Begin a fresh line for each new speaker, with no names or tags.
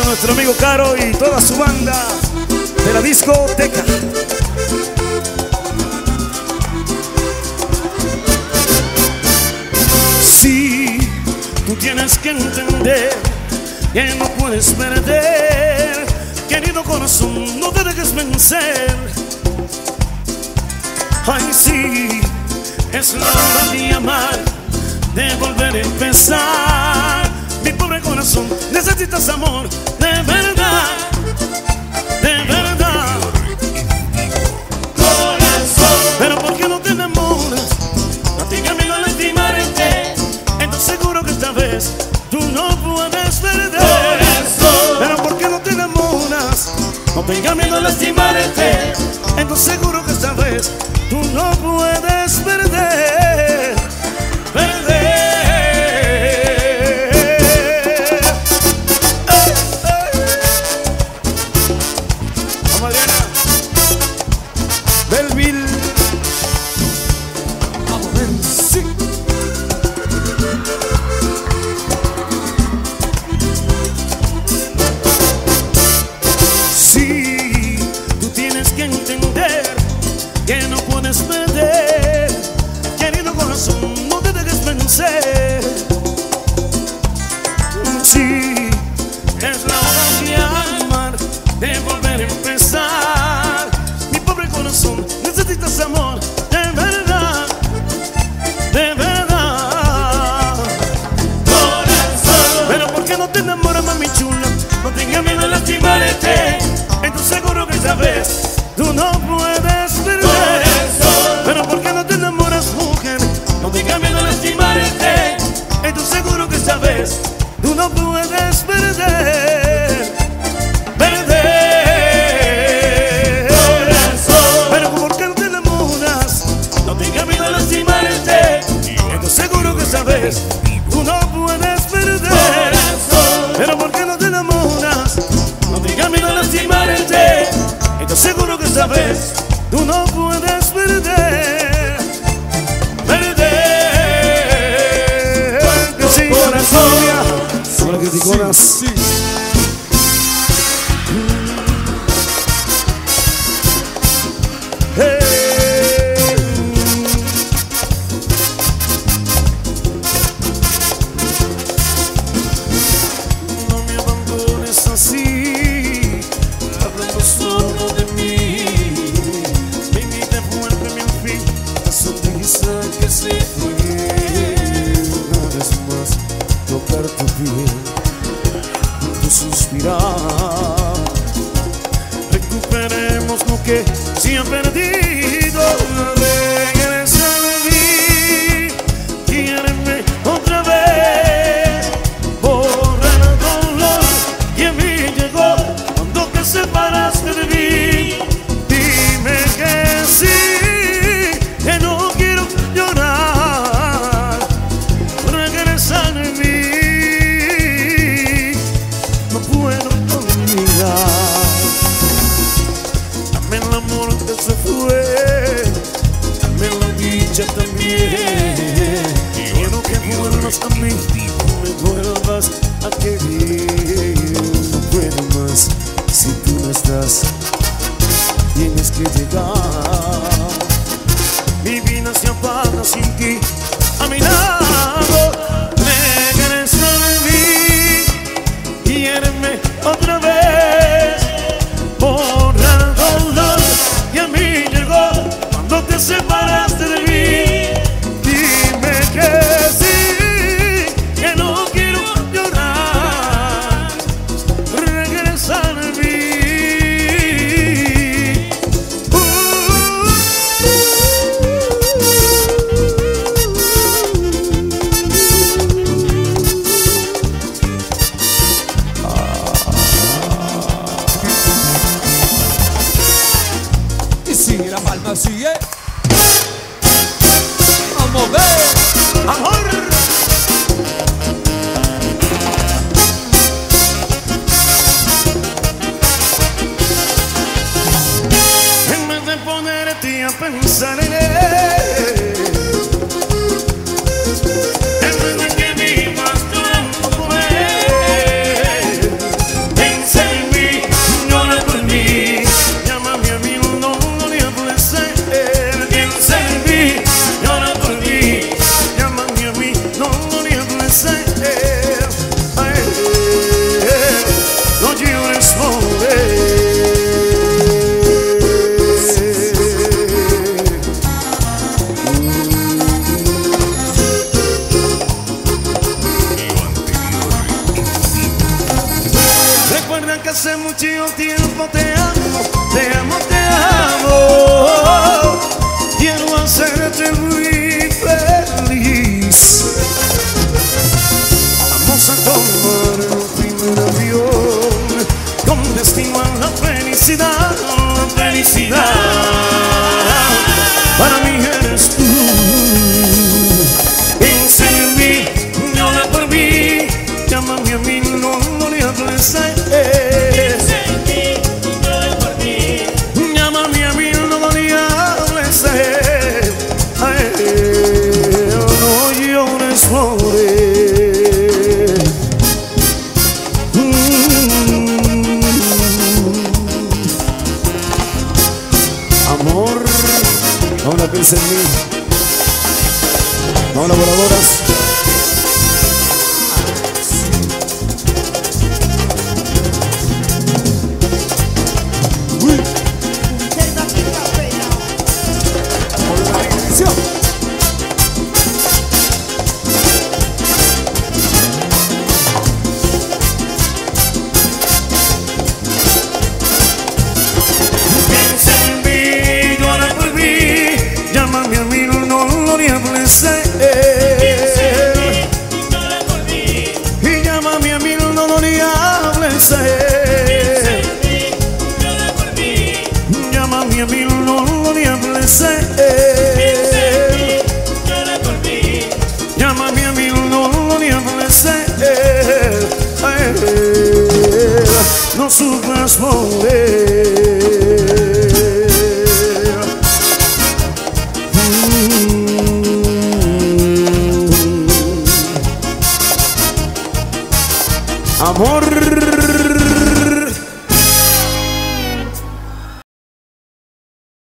nuestro amigo Caro y toda su banda de la discoteca. Sí, tú tienes que entender que no puedes perder. Querido corazón, no te dejes vencer. Ay, sí, es la hora de amar, de volver a empezar. Mi pobre corazón, necesitas amor, de verdad, de verdad. Corazón, pero ¿por qué no te enamoras? No tengas miedo a lastimarte. Entonces seguro que esta vez tú no puedes perder. Corazón, pero ¿por qué no te enamoras? No tengas miedo a lastimarte. Entonces seguro que esta vez tú no puedes perder. Sí, es la hora de amar, de volver a empezar. Mi pobre corazón, necesitas amor, de verdad, de verdad. Corazón, pero ¿por qué no te enamoras, mami chula? No tengas miedo a lastimarte. Entonces seguro que esta vez tú no puedes perder. Corazón, pero ¿por qué no te enamoras, mujer? No tengas miedo a lastimarte. Entonces seguro que esta vez tú no puedes perder, perder. Corazón, pero ¿por qué no te enamoras? No tengas miedo a lastimarte. Estoy seguro que esta vez tú no puedes perder. Corazón, pero ¿por qué no te enamoras? No tengas miedo a lastimarte. Estoy seguro que esta vez tú no puedes perder, perder. Que sí, corazón. Hola, criticonas. Sí. Hey. No me abandones así, hablando solo de mí. Baby, devuélveme al fin la sonrisa que se fue. Una vez más tocar tu piel, tu suspirar. Recuperemos lo que se ha perdido. Regresa de mí, quiéreme otra vez. Borra el dolor que a mí llegó cuando te separaste de mí. Dime que sí, que no quiero llorar. Regresa de mí, no puedo olvidar. Dame el amor que se fue, dame la dicha también. Quiero que vuelvas a mí, me vuelvas a querer. No puedo más si tú no estás, tienes que llegar. Mi vida se apaga sin ti a mi lado. Regresa de mí, quiéreme otra vez. Borra el dolor que a mí llegó cuando te separaste de mí. Dime que sí, que no quiero llorar. Regresa de mí.
Sigue. Vamos a ver.
Amor. En vez de ponerte a pensar en él, en vez de que vivas llorando por él, en Ahora piensa en mí. Ahora voladoras.